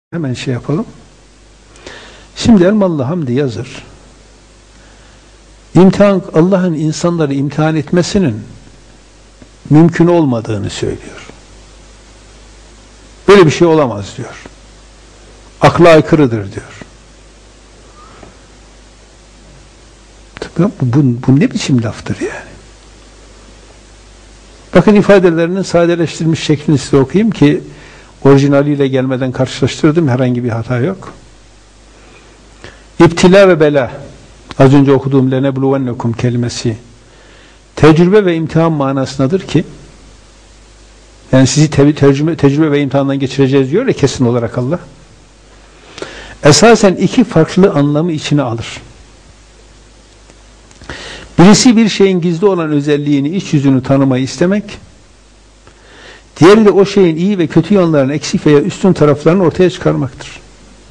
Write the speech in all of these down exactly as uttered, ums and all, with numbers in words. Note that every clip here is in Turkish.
Hemen şey yapalım. Şimdi Elmalı Hamdi yazır. İmtihan, Allah'ın insanları imtihan etmesinin mümkün olmadığını söylüyor. Böyle bir şey olamaz diyor. Akla aykırıdır diyor. Bu, bu, bu ne biçim laftır yani? Bakın ifadelerinin sadeleştirilmiş şeklini size okuyayım ki orijinaliyle gelmeden karşılaştırdım. Herhangi bir hata yok. İptila ve bela, az önce okuduğum lenebluvennekum kelimesi tecrübe ve imtihan manasındadır ki, yani sizi te tecrübe, tecrübe ve imtihandan geçireceğiz diyor ya kesin olarak Allah. Esasen iki farklı anlamı içine alır. Birisi bir şeyin gizli olan özelliğini, iç yüzünü tanımayı istemek. Diğeri de o şeyin iyi ve kötü yanlarını, eksik veya üstün taraflarını ortaya çıkarmaktır.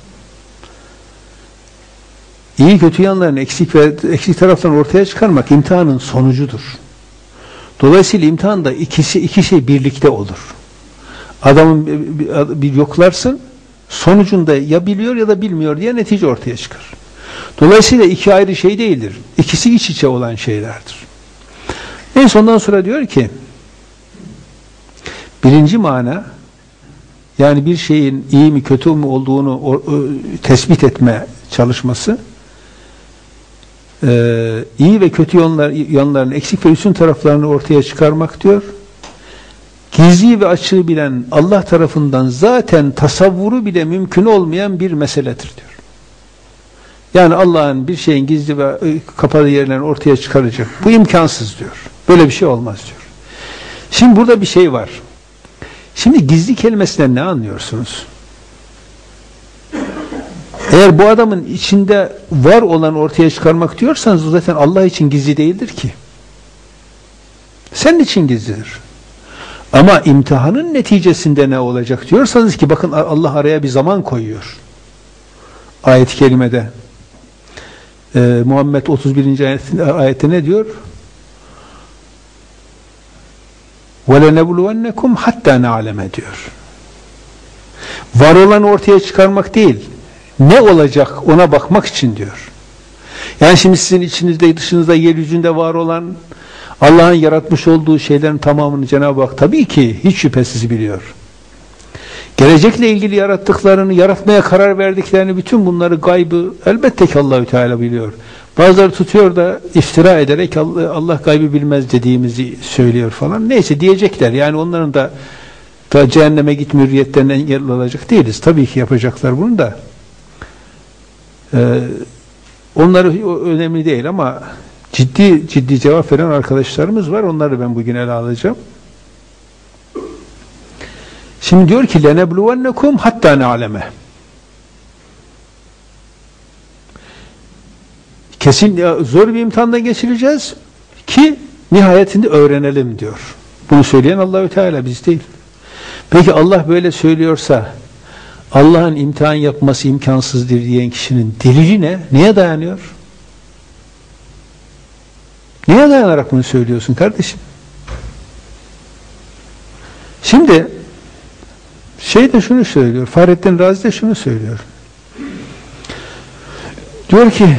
İyi kötü yanlarını, eksik ve eksik taraflarını ortaya çıkarmak imtihanın sonucudur. Dolayısıyla imtihanda ikisi iki şey birlikte olur. Adamın bir, bir yoklarsın, sonucunda ya biliyor ya da bilmiyor diye netice ortaya çıkar. Dolayısıyla iki ayrı şey değildir. İkisi iç içe olan şeylerdir. Neyse ondan sonra diyor ki birinci mana, yani bir şeyin iyi mi kötü mü olduğunu o, o, tespit etme çalışması, e, iyi ve kötü yanlar, yanların eksik ve üstün taraflarını ortaya çıkarmak diyor. Gizli ve açığı bilen Allah tarafından zaten tasavvuru bile mümkün olmayan bir meseledir diyor. Yani Allah'ın bir şeyin gizli ve kapalı yerlerini ortaya çıkaracak. Bu imkansız diyor. Böyle bir şey olmaz diyor. Şimdi burada bir şey var. Şimdi gizli kelimesinden ne anlıyorsunuz? Eğer bu adamın içinde var olan ortaya çıkarmak diyorsanız o zaten Allah için gizli değildir ki. Senin için gizlidir. Ama imtihanın neticesinde ne olacak diyorsanız ki bakın Allah araya bir zaman koyuyor. Ayet-i kerimede. Ee, Muhammed otuz birinci ayette, ayette ne diyor? وَلَنَبْلُوَنَّكُمْ hatta نَعْلَمَ diyor. Var olanı ortaya çıkarmak değil, ne olacak ona bakmak için diyor. Yani şimdi sizin içinizde, dışınızda, yeryüzünde var olan Allah'ın yaratmış olduğu şeylerin tamamını Cenab-ı Hak tabii ki hiç şüphesiz biliyor. Gelecekle ilgili yarattıklarını, yaratmaya karar verdiklerini, bütün bunları gaybı elbette ki Allahü Teala biliyor. Bazıları tutuyor da iftira ederek Allah, Allah gaybı bilmez dediğimizi söylüyor falan. Neyse diyecekler. Yani onların da, da cehenneme gitme hürriyetlerinden engel olacak değiliz. Tabii ki yapacaklar bunu da. Ee, onları önemli değil ama ciddi ciddi cevap veren arkadaşlarımız var. Onları ben bugün ele alacağım. Şimdi diyor ki lenebluvennekum hatta ne'aleme. Kesin zor bir imtihandan geçireceğiz ki nihayetinde öğrenelim diyor. Bunu söyleyen Allahü Teala, biz değil. Peki Allah böyle söylüyorsa Allah'ın imtihan yapması imkansızdır diyen kişinin delili ne? Neye dayanıyor? Neye dayanarak bunu söylüyorsun kardeşim? Şimdi şey de şunu söylüyor. Fahrettin Razi de şunu söylüyor. Diyor ki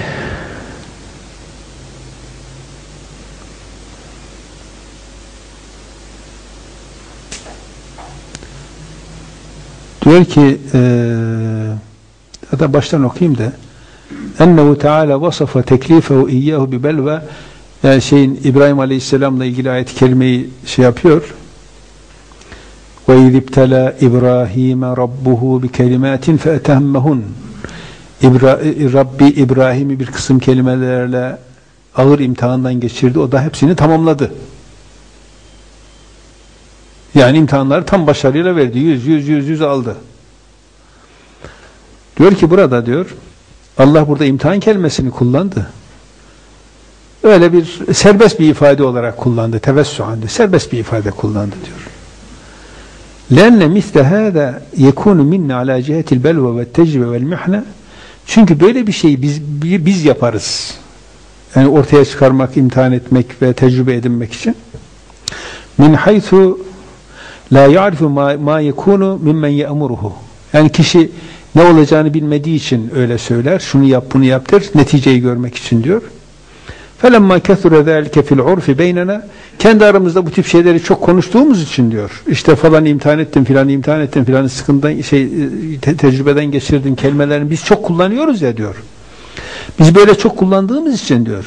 diyor ki e, hatta baştan okuyayım da ennehu teala vasafa teklifehu iyyahu bi belva, yani şeyin İbrahim Aleyhisselam'la ilgili ayet-i kerimeyi şey yapıyor. Ve izibtela İbrahim rabbuhu bi kelimatin fe'tehemmehun. Rabbi İbrahim'i bir kısım kelimelerle ağır imtihandan geçirdi. O da hepsini tamamladı. Yani imtihanları tam başarıyla verdi. Yüz, yüz, yüz, yüz aldı. Diyor ki burada diyor Allah burada imtihan kelimesini kullandı. Öyle bir serbest bir ifade olarak kullandı. Tevessü'ande serbest bir ifade kullandı diyor. لَنَّ مِثْلَ هَذَا يَكُونُ مِنَّ عَلَى جِهَةِ الْبَلْوَ وَالتَّجْرِبَ وَالْمِحْنَةِ. Çünkü böyle bir şeyi biz, biz yaparız. Yani ortaya çıkarmak, imtihan etmek ve tecrübe edinmek için. مِنْ حَيْثُ لَا يَعْرِفُ مَا يَكُونُ مِمَّنْ يَأْمُرُهُ. Yani kişi Ne olacağını bilmediği için öyle söyler. Şunu yap, bunu yap der. Neticeyi görmek için diyor. فَلَمَّا كَثُرَ ذَٰلِكَ فِي الْعُرْفِ بَيْنَنَا Kendi aramızda bu tip şeyleri çok konuştuğumuz için diyor. İşte falan imtihan ettim, filan imtihan ettim, filan sıkıntıdan, şey, te tecrübeden geçirdim kelimelerini biz çok kullanıyoruz ya diyor. Biz böyle çok kullandığımız için diyor.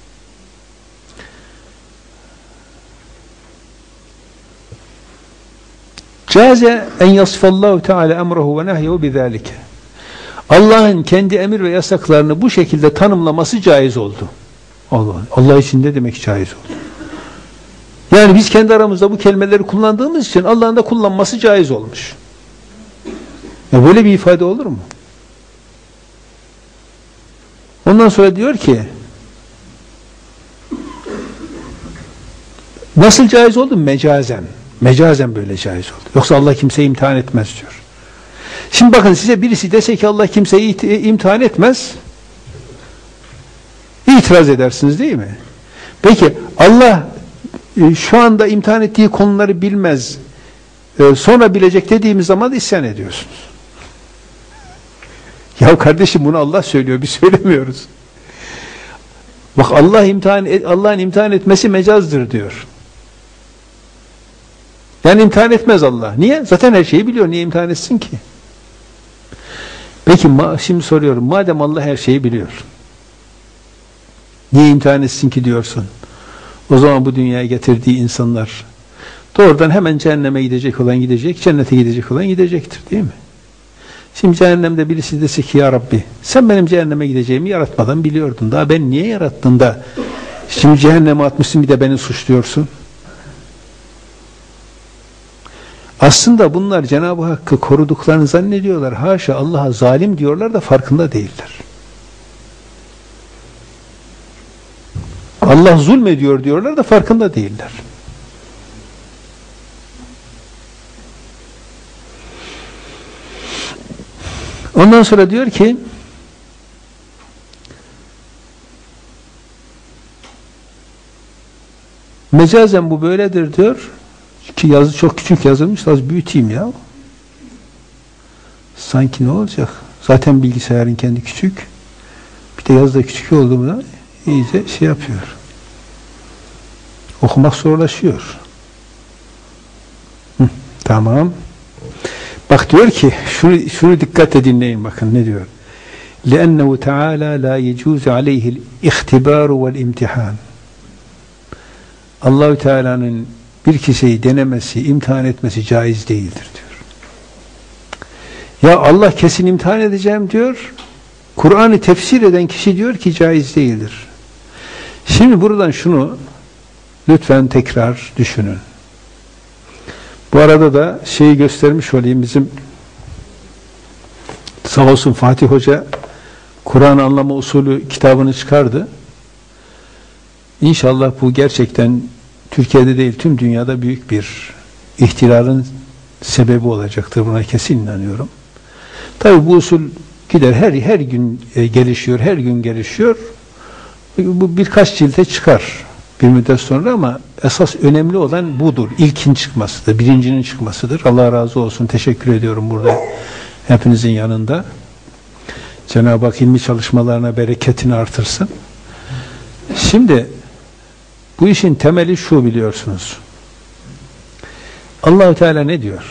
Caze en yasfallahu teala emrehu ve nehyehu bizalike. Allah'ın kendi emir ve yasaklarını bu şekilde tanımlaması caiz oldu. Allah, Allah için ne demek caiz oldu? Yani biz kendi aramızda bu kelimeleri kullandığımız için Allah'ın da kullanması caiz olmuş. Ya böyle bir ifade olur mu? Ondan sonra diyor ki nasıl caiz oldu? Mecazen. Mecazen böyle caiz oldu. Yoksa Allah kimseyi imtihan etmez diyor. Şimdi bakın size birisi dese ki Allah kimseyi imtihan etmez, itiraz edersiniz değil mi? Peki Allah şu anda imtihan ettiği konuları bilmez, sonra bilecek dediğimiz zaman da isyan ediyorsunuz. Ya kardeşim bunu Allah söylüyor, biz söylemiyoruz. Bak Allah imtihan Allah'ın imtihan etmesi mecazdır diyor. Yani imtihan etmez Allah. Niye? Zaten her şeyi biliyor. Niye imtihan etsin ki? Peki şimdi soruyorum. Madem Allah her şeyi biliyor. Niye imtihan etsin ki diyorsun? O zaman bu dünyaya getirdiği insanlar doğrudan hemen cehenneme gidecek olan gidecek, cennete gidecek olan gidecektir değil mi? Şimdi cehennemde birisi dese ki ya Rabbi sen benim cehenneme gideceğimi yaratmadan biliyordun. Daha ben niye yarattın da şimdi cehenneme atmışsın bir de beni suçluyorsun? Aslında bunlar Cenab-ı Hakk'ı koruduklarını zannediyorlar. Haşa Allah'a zalim diyorlar da farkında değiller. Allah zulmediyor diyorlar da farkında değiller. Ondan sonra diyor ki mecazen bu böyledir diyor. Ki yazı çok küçük yazılmış, az büyüteyim ya. Sanki ne olacak? Zaten bilgisayarın kendi küçük. Bir de yazı da küçük olduğunda iyice şey yapıyor. Okumak zorlaşıyor. Hı, tamam. Bak diyor ki, şunu, şunu dikkatle dinleyin bakın ne diyor. لِأَنَّهُ تَعَالَى لَا يَجُوزُ عَلَيْهِ الْاِخْتِبَارُ وَالْاِمْتِحَانِ Allah-u Teala'nın bir kişiyi denemesi, imtihan etmesi caiz değildir diyor. Ya Allah kesin imtihan edeceğim diyor. Kur'an'ı tefsir eden kişi diyor ki caiz değildir. Şimdi buradan şunu lütfen tekrar düşünün. Bu arada da şeyi göstermiş olayım, bizim sağ olsun Fatih Hoca Kur'an anlama usulü kitabını çıkardı. İnşallah bu gerçekten Türkiye'de değil tüm dünyada büyük bir ihtilalin sebebi olacaktır. Buna kesin inanıyorum. Tabi bu usul gider her her gün e, gelişiyor, her gün gelişiyor. Bu birkaç cilte çıkar bir müddet sonra ama esas önemli olan budur. İlkin çıkmasıdır, birincinin çıkmasıdır. Allah razı olsun. Teşekkür ediyorum burada hepinizin yanında. Cenab-ı Hak ilmi çalışmalarına bereketini artırsın. Şimdi bu işin temeli şu biliyorsunuz. Allah-u Teala ne diyor?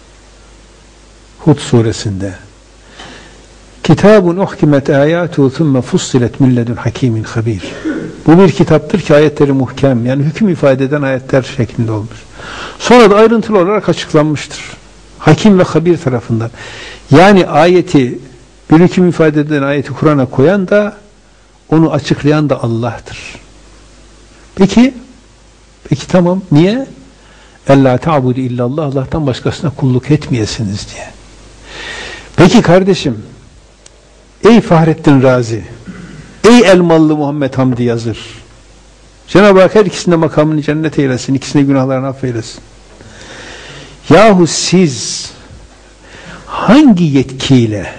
Hud suresinde Kitabun uhkimet ayatuhu thumme fussilet min ledun hakimin habir. Bu bir kitaptır ki ayetleri muhkem, yani hüküm ifade eden ayetler şeklinde olmuş. Sonra da ayrıntılı olarak açıklanmıştır. Hakim ve habir tarafından. Yani ayeti, bir hüküm ifade eden ayeti Kur'an'a koyan da onu açıklayan da Allah'tır. Peki, peki tamam. Niye? Ellâ ta'budu illallah, Allah'tan başkasına kulluk etmeyesiniz diye. Peki kardeşim, ey Fahrettin Razi, ey Elmalı Muhammed Hamdi Yazır, Cenab-ı Hak her ikisinde makamını cennet eylesin, ikisinde günahlarını affeylesin. Yahu siz hangi yetkiyle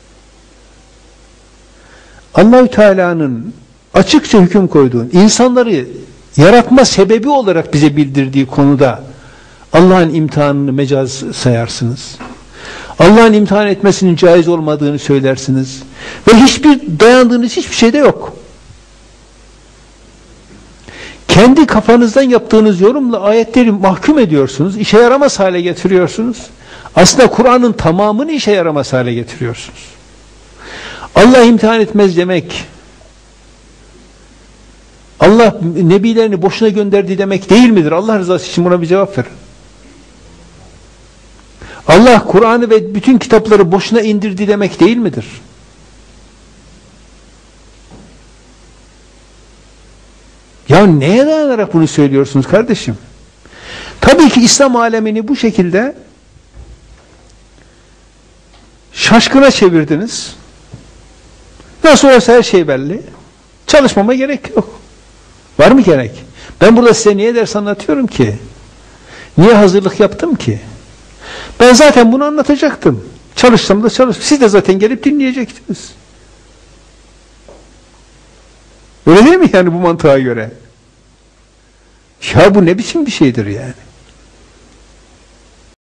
Allah-u Teala'nın açıkça hüküm koyduğun, insanları yaratma sebebi olarak bize bildirdiği konuda Allah'ın imtihanını mecaz sayarsınız? Allah'ın imtihan etmesinin caiz olmadığını söylersiniz. Ve hiçbir dayandığınız hiçbir şey de yok. Kendi kafanızdan yaptığınız yorumla ayetleri mahkum ediyorsunuz. İşe yaramaz hale getiriyorsunuz. Aslında Kur'an'ın tamamını işe yaramaz hale getiriyorsunuz. Allah imtihan etmez demek, Allah nebilerini boşuna gönderdi demek değil midir? Allah rızası için buna bir cevap verin. Allah Kur'an'ı ve bütün kitapları boşuna indirdi demek değil midir? Ya neye dayanarak bunu söylüyorsunuz kardeşim? Tabii ki İslam alemini bu şekilde şaşkına çevirdiniz. Nasıl olsa her şey belli. Çalışmama gerek yok. Var mı gerek? Ben burada size niye ders anlatıyorum ki? Niye hazırlık yaptım ki? Ben zaten bunu anlatacaktım. Çalışsam da çalış. Siz de zaten gelip dinleyecektiniz. Öyle değil mi yani bu mantığa göre? Ya bu ne biçim bir şeydir yani?